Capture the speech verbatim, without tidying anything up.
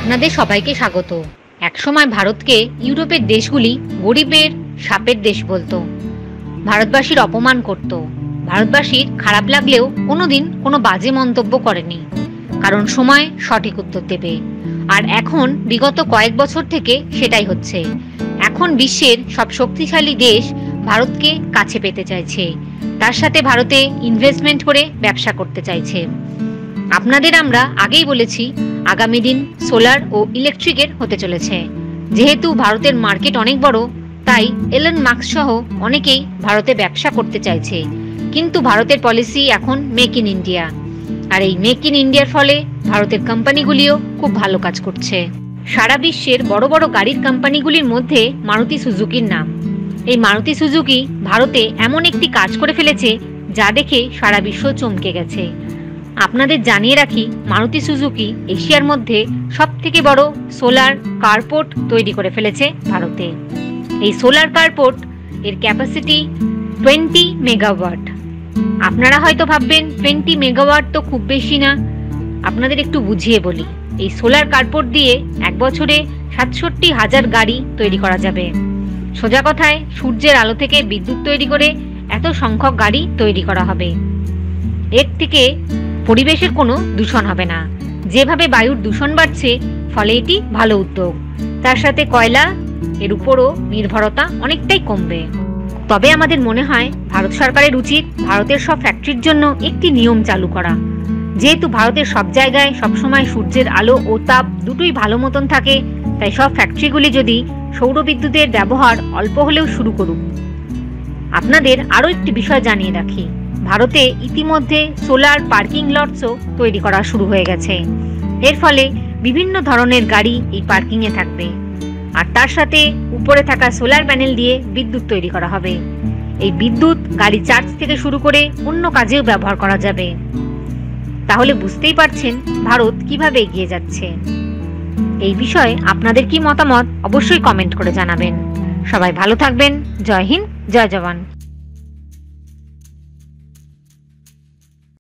আপনাদের সবাইকে স্বাগত। একসময় ভারতকে ইউরোপের দেশগুলি গরিবের সাপের দেশ বলতো, ভারতবাসীর অপমান করত। ভারতবাসীর খারাপ লাগলেও কোনোদিন কোনো বাজে মন্তব্য করেনি, কারণ সময় সঠিক উত্তর দেবে। আর এখন বিগত কয়েক বছর থেকে সেটাই হচ্ছে। এখন বিশ্বের সব শক্তিশালী দেশ ভারতকে কাছে পেতে চাইছে, তার সাথে ভারতে ইনভেস্টমেন্ট করে ব্যবসা করতে চাইছে। আপনাদের আমরা আগেই বলেছি আগামী দিন সোলার ও ইলেকট্রিকের হতে চলেছে। যেহেতু ভারতের মার্কেট অনেক বড়, তাই এলন মাস্ক সহ অনেকেই ভারতে ব্যবসা করতে চাইছে। কিন্তু ভারতের পলিসি এখন মেক ইন ইন্ডিয়া, আর এই মেক ইন ইন্ডিয়ার ফলে ভারতের কোম্পানিগুলিও খুব ভালো কাজ করছে। সারা বিশ্বের বড় বড় গাড়ির কোম্পানিগুলির মধ্যে মারুতি সুজুকির নাম। এই মারুতি সুজুকি ভারতে এমন একটি কাজ করে ফেলেছে যা দেখে সারা বিশ্ব চমকে গেছে। আপনাদের জানিয়ে রাখি, মারুতি সুজুকি এশিয়ার মধ্যে সব থেকে বড় সোলার কারপোর্ট তৈরি করে ফেলেছে ভারতে। এই সোলার কারপোর্ট এর ক্যাপাসিটি টোয়েন্টি মেগাওয়াট। আপনারা হয়তো ভাববেন টোয়েন্টি মেগাওয়াট তো খুব বেশি না। আপনাদের একটু বুঝিয়ে বলি, এই সোলার কারপোর্ট দিয়ে এক বছরে সাতষট্টি হাজার গাড়ি তৈরি করা যাবে। সোজা কথায় সূর্যের আলো থেকে বিদ্যুৎ তৈরি করে এত সংখ্যক গাড়ি তৈরি করা হবে। এর থেকে পরিবেশের কোনো দূষণ হবে না। যেভাবে বায়ুর দূষণ বাড়ছে, ফলে এটি ভালো উদ্যোগ। তার সাথে কয়লা এর উপরও নির্ভরতা অনেকটাই কমবে। তবে আমাদের মনে হয় ভারত সরকারের উচিত ভারতের সব ফ্যাক্টরির জন্য একটি নিয়ম চালু করা। যেহেতু ভারতের সব জায়গায় সবসময় সূর্যের আলো ও তাপ দুটোই ভালো মতন থাকে, তাই সব ফ্যাক্টরিগুলি যদি সৌর বিদ্যুতের ব্যবহার অল্প হলেও শুরু করুক। আপনাদের আরও একটি বিষয় জানিয়ে রাখি, ভারতে ইতিমধ্যে সোলার পার্কিং লটসও তৈরি করা শুরু হয়ে গেছে। এর ফলে বিভিন্ন ধরনের গাড়ি এই পার্কিংয়ে থাকবে, আর তার সাথে উপরে থাকা সোলার প্যানেল দিয়ে বিদ্যুৎ তৈরি করা হবে। এই বিদ্যুৎ গাড়ি চার্জ থেকে শুরু করে অন্য কাজেও ব্যবহার করা যাবে। তাহলে বুঝতেই পারছেন ভারত কিভাবে এগিয়ে যাচ্ছে। এই বিষয়ে আপনাদের কি মতামত অবশ্যই কমেন্ট করে জানাবেন। সবাই ভালো থাকবেন। জয় হিন্দ, জয় জওয়ান।